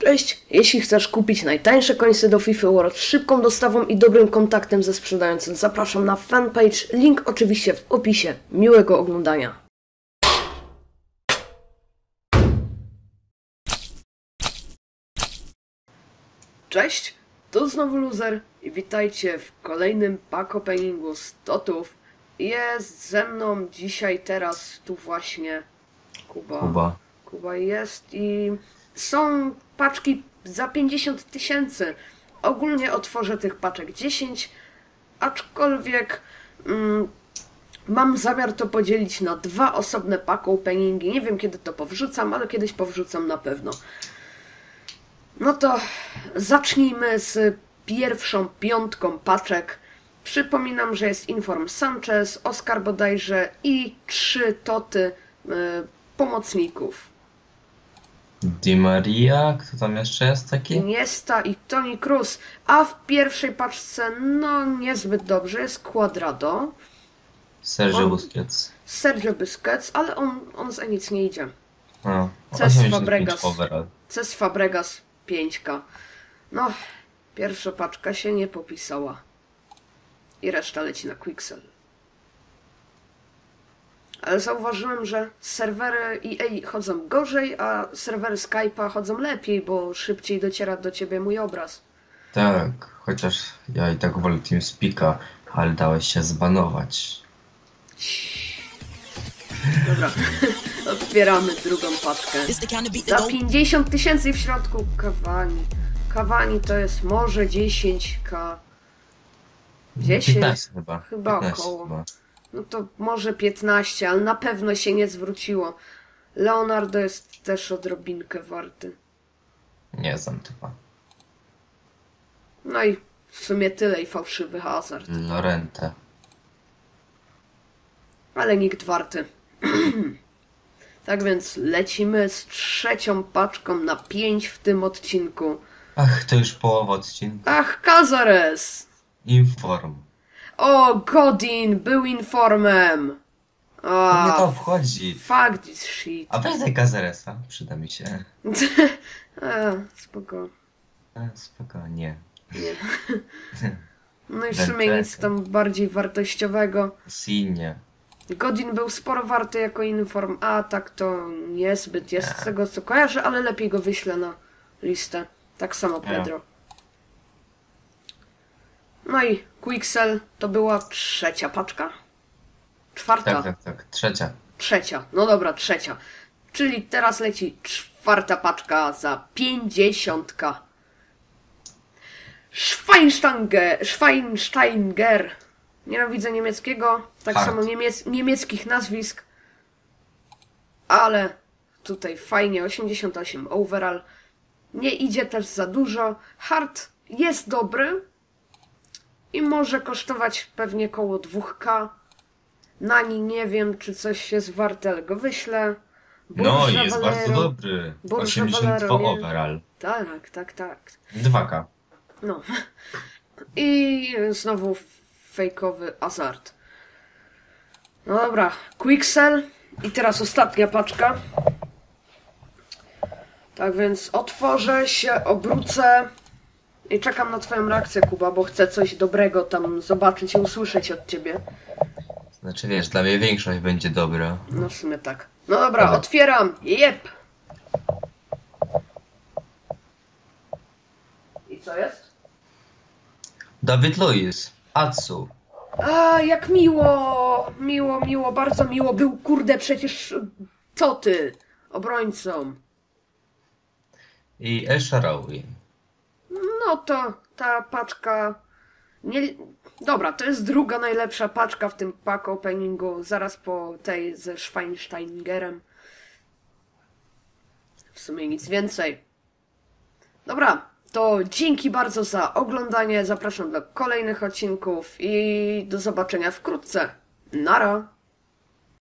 Cześć! Jeśli chcesz kupić najtańsze końce do FIFA World z szybką dostawą i dobrym kontaktem ze sprzedającym, zapraszam na fanpage, link oczywiście w opisie. Miłego oglądania! Cześć! Tu znowu Loser i witajcie w kolejnym pack openingu z Totów. Jest ze mną dzisiaj, teraz, tu właśnie Kuba jest i są paczki za 50 000. Ogólnie otworzę tych paczek 10, aczkolwiek mam zamiar to podzielić na dwa osobne pack openingi. Nie wiem kiedy to powrzucam, ale kiedyś powrzucam na pewno. No to zacznijmy z pierwszą piątką paczek. Przypominam, że jest Inform Sanchez, Oscar bodajże i 3 Toty pomocników. Di Maria, kto tam jeszcze jest taki? Iniesta i Toni Kroos. A w pierwszej paczce, no niezbyt dobrze, jest Cuadrado. Sergio Busquets. Sergio Busquets, ale on za nic nie idzie. O, Cesc Fabregas 5K. No, pierwsza paczka się nie popisała. I reszta leci na Quixel. Ale zauważyłem, że serwery EA chodzą gorzej, a serwery Skype'a chodzą lepiej, bo szybciej dociera do ciebie mój obraz. Tak, chociaż ja i tak wolę TeamSpeak'a, ale dałeś się zbanować. Dobra, otwieramy drugą paczkę. Za 50 000 w środku Cavani. Cavani to jest może 10K. 10? 15 chyba. Chyba 15 około. chyba. No to może 15, ale na pewno się nie zwróciło. Leonardo jest też odrobinkę warty. Nie znam typa. No i w sumie tyle i fałszywy Hazard. Lorente. Ale nikt warty. Tak więc lecimy z trzecią paczką na 5 w tym odcinku. Ach, to już połowa odcinka. Ach, Cazares! Inform. O, Godin był informem! To mnie to obchodzi. Fuck this shit. A weź daj Cazaresa, przyda mi się. Spoko. Spokojnie. Nie. No i w sumie nic tam bardziej wartościowego. Sinie. Godin był sporo warty jako inform, a tak to niezbyt jest z tego co kojarzę, ale lepiej go wyślę na listę. Tak samo Pedro. No i Quixel to była trzecia paczka? Czwarta? Tak. Trzecia. Trzecia, no dobra, trzecia. Czyli teraz leci czwarta paczka za 50K. Schweinsteiger. Nienawidzę niemieckiego, tak samo niemieckich nazwisk. Ale tutaj fajnie, 88 overall. Nie idzie też za dużo. Hart jest dobry. I może kosztować pewnie koło 2K. Nani nie wiem, czy coś jest warte, ale go wyślę. No i jest bardzo dobry. 82 overall. Tak. 2K. No. I znowu fejkowy Hazard. No dobra, Quixel. I teraz ostatnia paczka. Tak więc otworzę się, obrócę. I czekam na twoją reakcję, Kuba, bo chcę coś dobrego tam zobaczyć i usłyszeć od ciebie. Znaczy wiesz, dla mnie większość będzie dobra. No w sumie tak. No dobra, otwieram. Jep. I co jest? David Luiz. Atsu. A, jak miło. Miło, bardzo miło. Był, kurde, przecież Toty obrońcą. I El Shaarawy. No to ta paczka... Nie... Dobra, to jest druga najlepsza paczka w tym pack openingu, zaraz po tej ze Schweinsteigerem. W sumie nic więcej. Dobra, to dzięki bardzo za oglądanie, zapraszam do kolejnych odcinków i do zobaczenia wkrótce. Nara!